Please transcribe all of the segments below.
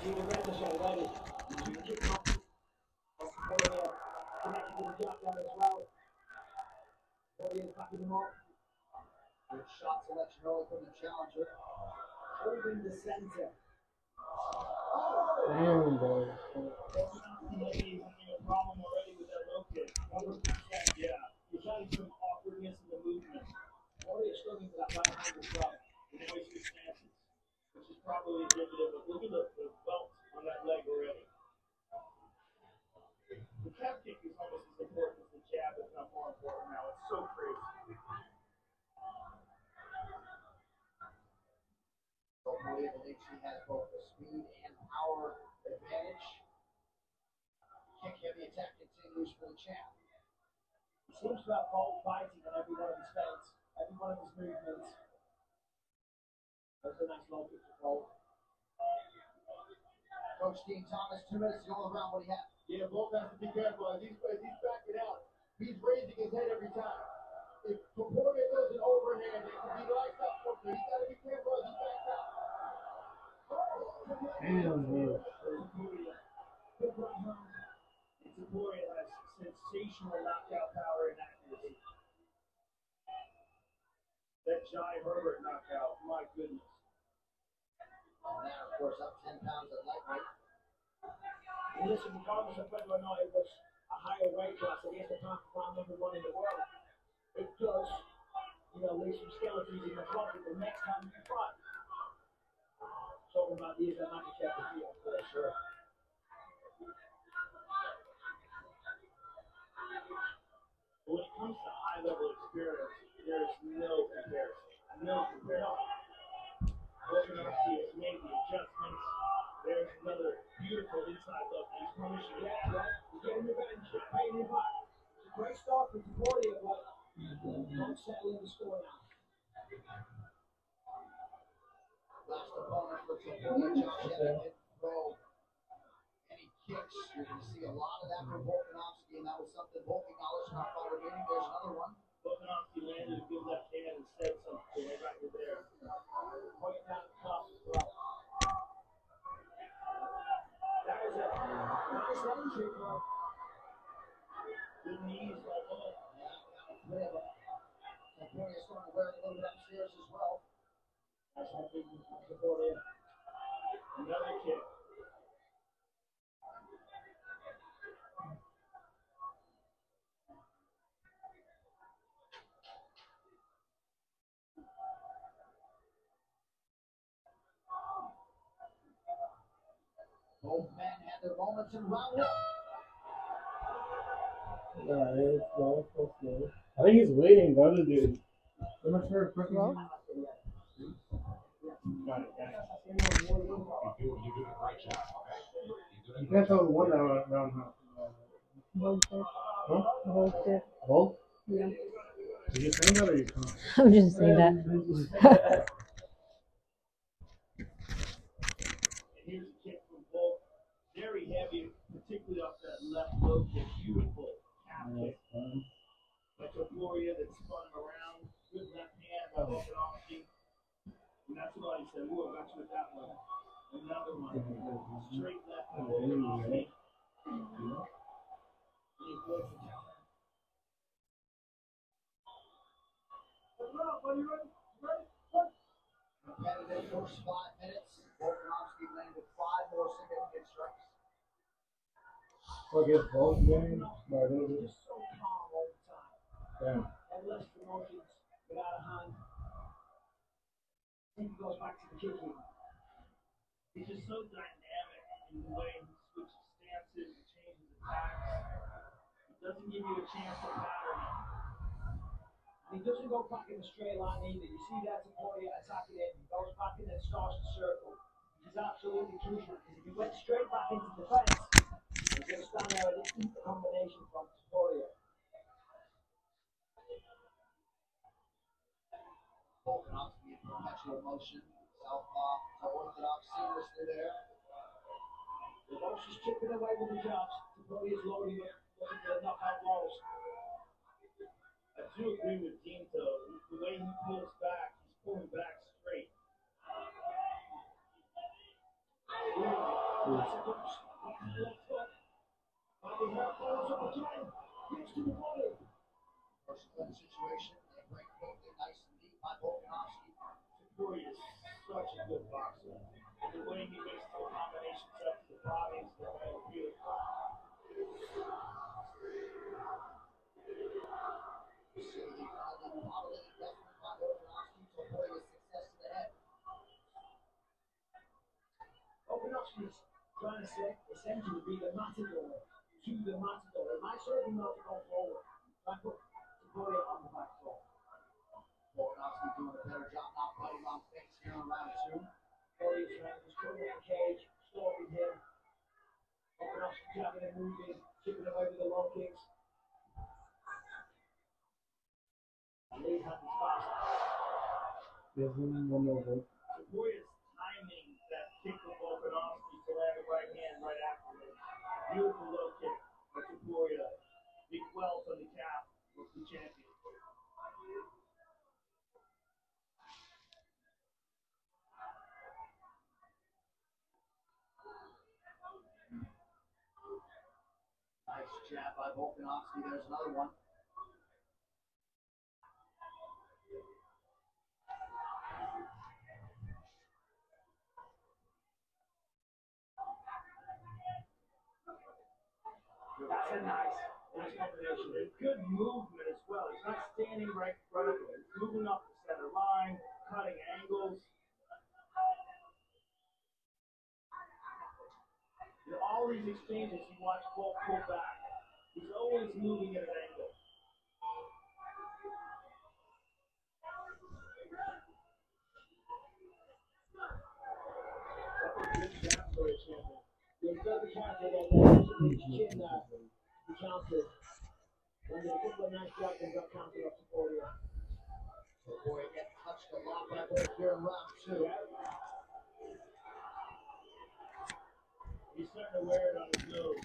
horrendous already. Kick off Topuria connected to the jab there as well. Topuria's backing him up. Good shot selection early from the challenger. Holding the center. Damn, boy. He's having a problem already with that low kick. 100%, yeah. You're getting some awkwardness in the movement. Topuria struggling with that right hand as well. In wasted chances, which is probably indicative of look at the welt on that leg already. The calf kick is almost as important as the jab, if not more important now. It's so crazy. Topuria believes she has both the speed and power advantage. Kick heavy attack continues for the champ. He seems to have both fighting on every one of his feints, every one of his movements. That's a nice low kick to Volk. Coach Dean Thomas, 2 minutes to go around. What do you have? Yeah, Volk has to be careful as he's backing out. He's raising his head every time. If Topuria does an overhand, it can be lights up for him. He's got to be careful as he backs out. Damn, boy. Topuria. Good right hand. And Topuria has sensational knockout power and accuracy. That Johnny Herbert knockout, my goodness. And now, of course, up 10 pounds at lightweight. And listen, regardless of whether or not it was a higher weight class against the pound-for-pound #1 in the world, it does, leave some skeletons in the closet the next time you fight. Talking about the Atlantic field, for sure. But when it comes to high-level experience, there is no comparison. No comparison. Volkanovski has made the adjustments. There's another beautiful inside look. He's punishing it. He's getting revenge. Paying him back. It's a great start for Topuria, but don't settle in the score now. Last opponent for Topuria, Josh Emmett didn't throw any kicks. You're going to see a lot of that from Volkanovski, and that was something Volk acknowledged in our fighter meeting. There's another one. Volkanovski landed a good left hand and said something right back to there. Point down the cuff as well. That was a nice entry, but good knees by Volk. Topuria starting to wear a little bit upstairs as well. That's how big Topuria. Another kick. Both men had their moments in round one. Yeah, it's slow, so slow. I think he's waiting, the other dude. I'm not sure if quick Well, Got it. You're doing a great job, okay? You can't tell the one down how. Volker. Huh? Volker. Volk? Yeah. Did you saying that or you can't? I'm just saying that. And here's a kick from Volk. Very heavy, particularly off that left low kick. Beautiful calf kick. Like Topuria that spun him around. Good left hand by Volkanovski. And that's what he said. Ooh, I got you with that one. Another one. Straight left by Volkanovski. And he blows it down. Competitive first 5 minutes. Volkanovski landed 5 more significant strikes. So I guess Volk winning by a little bit. Just so calm all the time. Damn. And less promotions without a hand. Then he goes back to the kicking. He's just so dynamic in the way he switches stances and changes attacks. He doesn't give you a chance to pattern him. And he doesn't go back in a straight line either. You see that Topuria attacking him. He goes back and then starts to circle. Which is absolutely crucial because if he went straight back into defense, he's going to stand there and eat the combination from Topuria. Volkanovski in perpetual motion. Southpaw to orthodox seamlessly there. The boss is chipping away with the jabs. Topuria's loading it, looking for the knockout blows. I do agree with Dean though. The way he pulls back, he's pulling back straight. Ooh, First situation, they break quickly, nice and neat by Volkanovski. Topuria is such a good boxer. The way he makes the combinations up to the bodies, they're beautiful. You see the modeling investment by Volkanovski. Topuria's success to the head. Volkanovski's trying to say, essentially be the matador to the matador. It might serve him well to go forward. Try to put Topuria on the back foot. Volkanovski doing a better job not fighting on face here in round two. Topuria's trying to struggle in the cage, stalking him. Volkanovski jabbing and moving, chipping away with the low kicks. And Lee has his fast. There's one over. Topuria's timing that kick of Volkanovski to land the right hand right after it. Beautiful low kick by Topuria. Big welt on the calf of the champion. Nice jab by Volkanovski. There's another one. That's a nice combination. And good movement as well. He's not standing right in front of him. He's moving up the center line, cutting angles. In all these exchanges, you watch Volk pull back. He's always moving at an angle. That's a good jab for a champion. He's got the counter there, his chin there. He countered. Landed a couple of nice jabs and got countered off Topuria. Topuria getting touched a lot by Volk here in round two. He's starting to wear it on his nose.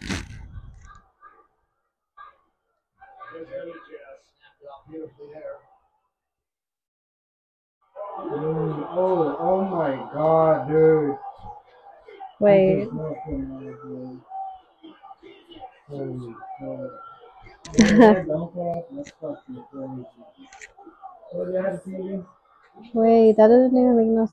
There's another jab. Snapped it up beautifully there. Oh my god, dude. Wait. There's nothing like this. Holy crap. Don't fall. That's fucking crazy. What did I have to see again? Wait, that doesn't even make no